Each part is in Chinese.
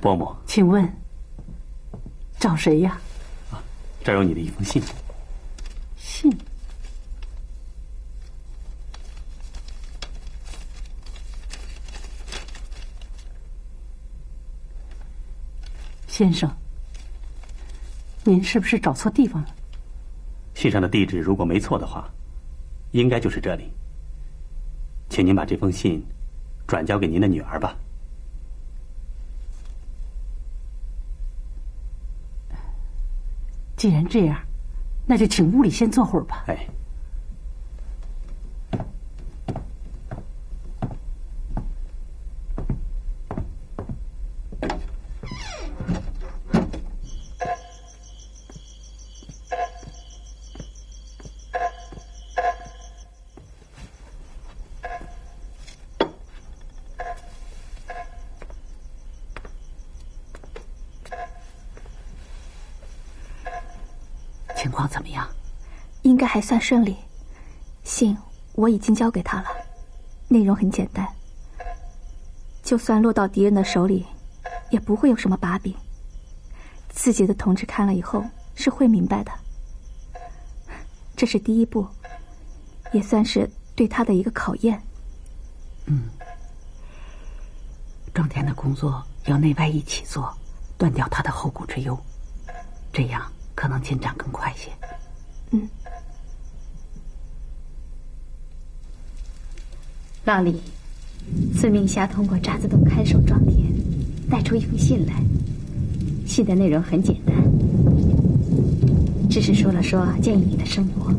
伯母， 请问找谁呀？ 这儿有你的一封信。 信？先生，您是不是找错地方了？ 信上的地址如果没错的话，应该就是这里。请您把这封信转交给您的女儿吧。 既然这样，那就请屋里先坐会儿吧。 哎。 情况怎么样？ 应该还算顺利。信我已经交给他了，内容很简单。就算落到敌人的手里，也不会有什么把柄。自己的同志看了以后是会明白的。这是第一步，也算是对他的一个考验。 庄田的工作要内外一起做，断掉他的后顾之忧，这样可能进展更快些。 老李，孙明霞通过闸子洞看守庄田，带出一封信来。信的内容很简单，只是说了说监狱里的生活。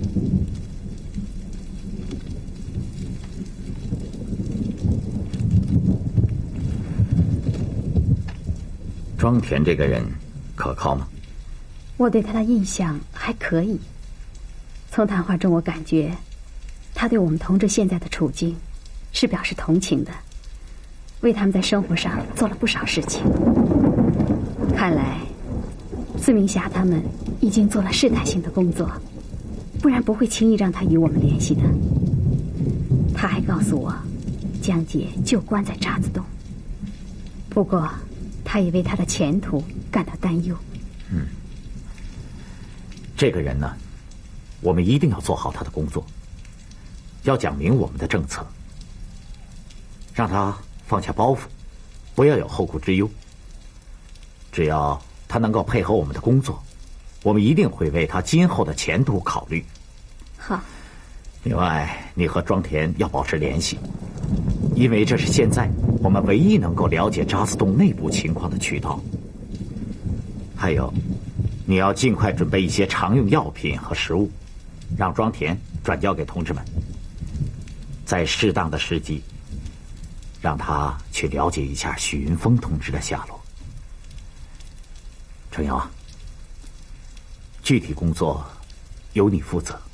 庄田这个人可靠吗？ 我对他的印象还可以。从谈话中我感觉他对我们同志现在的处境是表示同情的，为他们在生活上做了不少事情。看来孙明霞他们已经做了试探性的工作，不然不会轻易让他与我们联系的。他还告诉我江姐就关在闸子洞，不过他也为他的前途感到担忧。 这个人呢，我们一定要做好他的工作，要讲明我们的政策，让他放下包袱，不要有后顾之忧。只要他能够配合我们的工作，我们一定会为他今后的前途考虑。 好。 另外，你和庄田要保持联系，因为这是现在我们唯一能够了解渣滓洞内部情况的渠道。还有，你要尽快准备一些常用药品和食物，让庄田转交给同志们，在适当的时机，让他去了解一下许云峰同志的下落。程瑶啊，具体工作由你负责。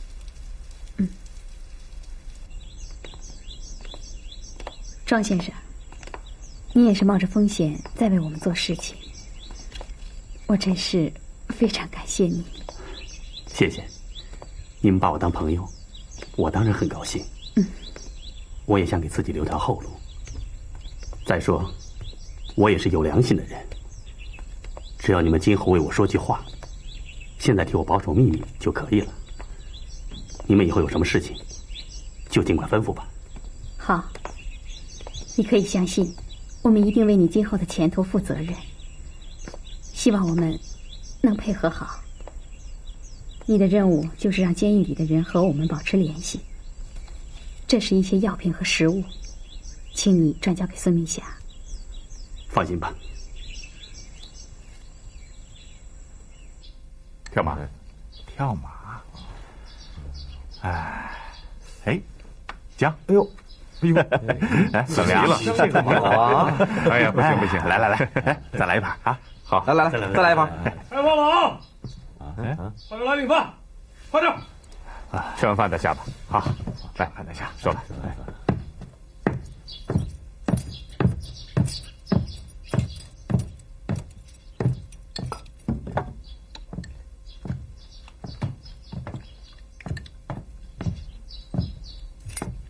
庄先生，你也是冒着风险在为我们做事情，我真是非常感谢你。 谢谢，你们把我当朋友，我当然很高兴。我也想给自己留条后路。再说，我也是有良心的人，只要你们今后为我说句话，现在替我保守秘密就可以了。你们以后有什么事情，就尽管吩咐吧。 好。你可以相信，我们一定为你今后的前途负责任。希望我们能配合好。你的任务就是让监狱里的人和我们保持联系。这是一些药品和食物，请你转交给孙明霞。 放心吧。 跳马，跳马。哎，江，哎呦。哎呦，哎，怎么样了？ 这个蛮好啊！ 哎呀，不行不行，来来来，再来一盘啊！好， 来来来，再来一盘。 哎，王老，快点来领饭，快点！ 吃完饭再下吧。好，来，再下，收了。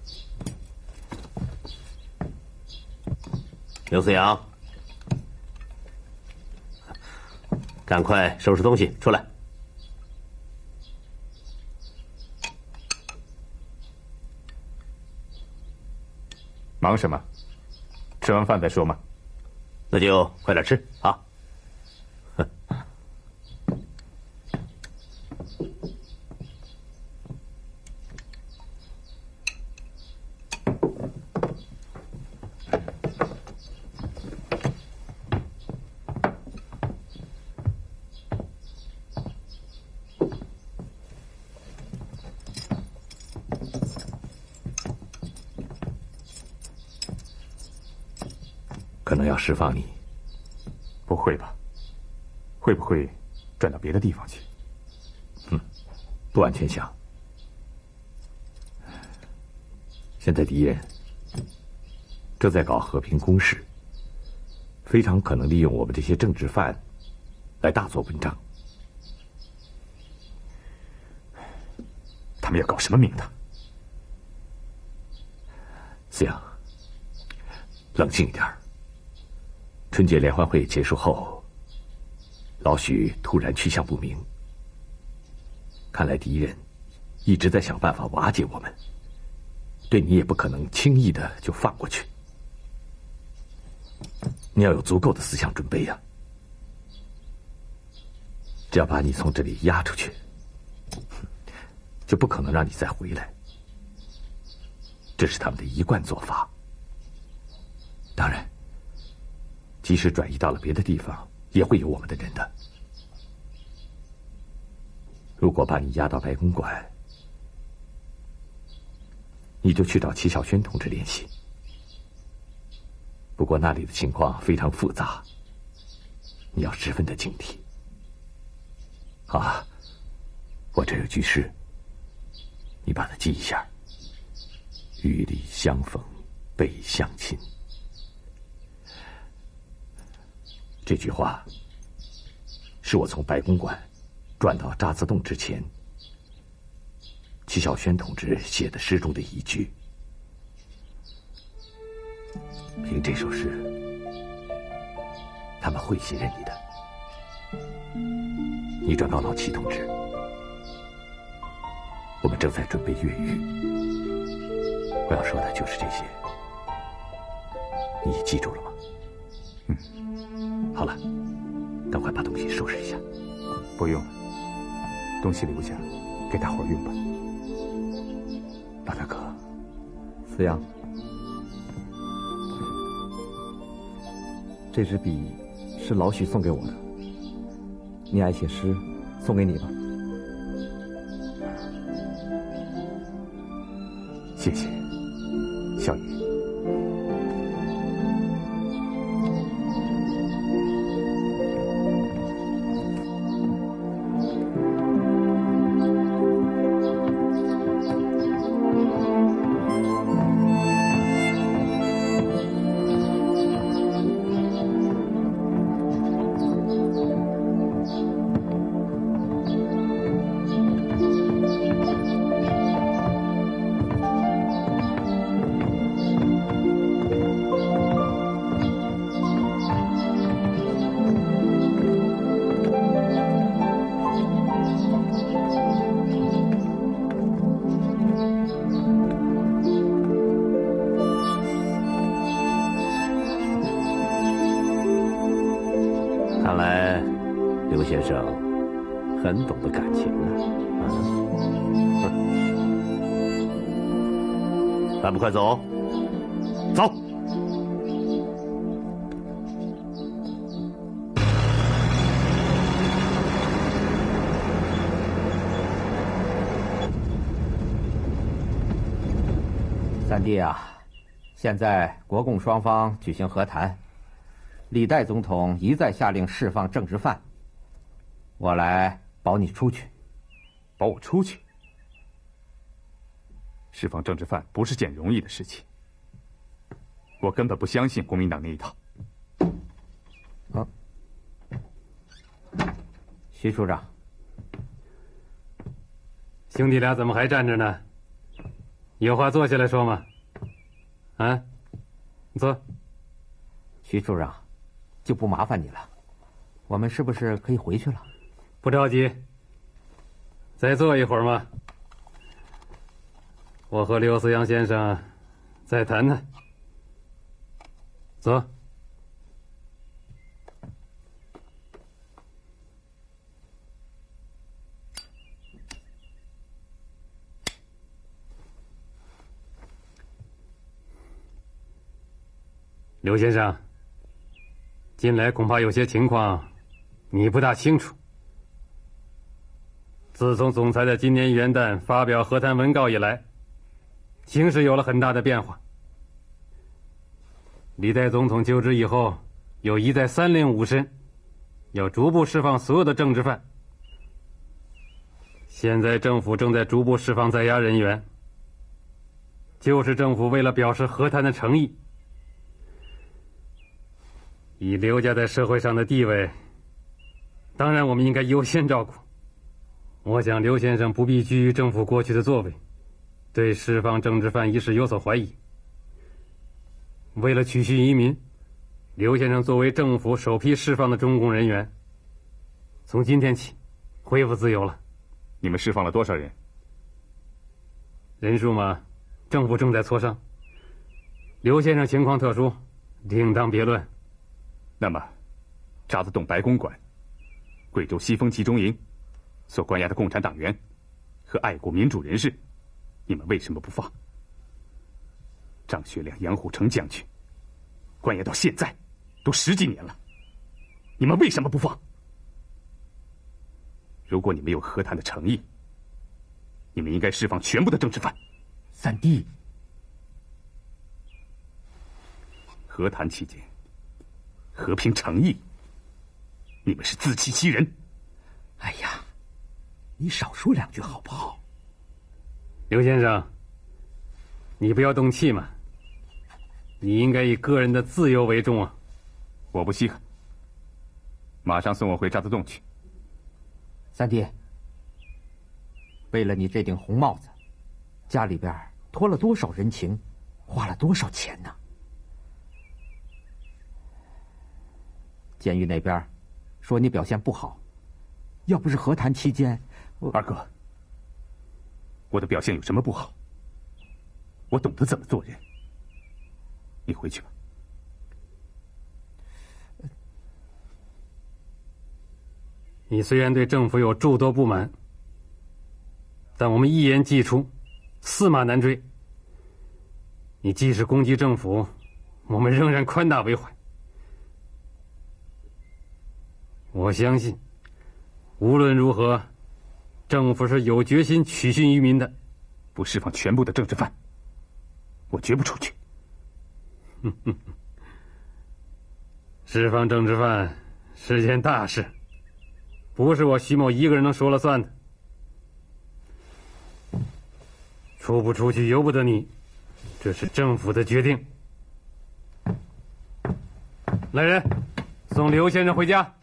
刘思阳， 赶快收拾东西出来。 忙什么？吃完饭再说嘛。 那就快点吃啊！ 可能要释放你。 不会吧？会不会转到别的地方去？ 不完全像。现在敌人正在搞和平攻势，非常可能利用我们这些政治犯来大做文章。 他们要搞什么名堂？ 思阳，冷静一点。春节联欢会结束后，老许突然去向不明，看来敌人一直在想办法瓦解我们，对你也不可能轻易的就放过去。你要有足够的思想准备呀。只要把你从这里押出去，就不可能让你再回来。这是他们的一贯做法。当然，即使转移到了别的地方，也会有我们的人的。如果把你押到白公馆，你就去找齐小轩同志联系。不过那里的情况非常复杂，你要十分的警惕。啊，我这有句诗，你把它记一下。与里相逢倍相亲。这句话是我从白公馆转到渣滓洞之前，齐小轩同志写的诗中的一句。凭这首诗，他们会信任你的。你转告老齐同志，我们正在准备越狱。我要说的就是这些，你记住了吗？好了，赶快把东西收拾一下。 不用了，东西留下，给大伙儿用吧。老大哥， 思阳，这支笔是老许送给我的，你爱写诗，送给你吧。 谢谢，小雨。 看来刘先生很懂得感情啊！还不快走！走！ 三弟啊，现在国共双方举行和谈，李代总统一再下令释放政治犯，我来保你出去。 保我出去？释放政治犯不是件容易的事情，我根本不相信国民党那一套。 啊，徐处长， 兄弟俩怎么还站着呢？有话坐下来说嘛。啊，坐。 徐处长，就不麻烦你了。 我们是不是可以回去了？ 不着急，再坐一会儿嘛。我和刘思阳先生再谈谈。走。刘先生，近来恐怕有些情况你不大清楚。自从总裁在今年元旦发表和谈文告以来，形势有了很大的变化。历代总统就职以后，又一再三令五申，要逐步释放所有的政治犯。现在政府正在逐步释放在押人员，就是政府为了表示和谈的诚意。以刘家在社会上的地位，当然我们应该优先照顾。我想刘先生不必居于政府过去的作为，对释放政治犯一事有所怀疑。为了取信于民，刘先生作为政府首批释放的中共人员，从今天起恢复自由了。 你们释放了多少人？ 人数嘛，政府正在磋商。刘先生情况特殊，另当别论。 那么，渣滓洞白公馆、贵州西风集中营所关押的共产党员和爱国民主人士，你们为什么不放？张学良、杨虎城将军关押到现在都10几年了，你们为什么不放？如果你们有和谈的诚意，你们应该释放全部的政治犯。 三弟， 和谈期间，和平诚意，你们是自欺欺人。 哎呀，你少说2句好不好？ 刘先生，你不要动气嘛。你应该以个人的自由为重啊。 我不稀罕，马上送我回渣滓洞去。 三弟，为了你这顶红帽子，家里边托了多少人情，花了多少钱呢？监狱那边说你表现不好，要不是和谈期间， 二哥，我的表现有什么不好？我懂得怎么做人。你回去吧。 你虽然对政府有诸多不满，但我们一言既出，驷马难追。你即使攻击政府，我们仍然宽大为怀。我相信，无论如何，政府是有决心取信于民的。 不释放全部的政治犯，我绝不出去。 释放政治犯是件大事，不是我徐某一个人能说了算的。出不出去由不得你，这是政府的决定。来人，送刘先生回家。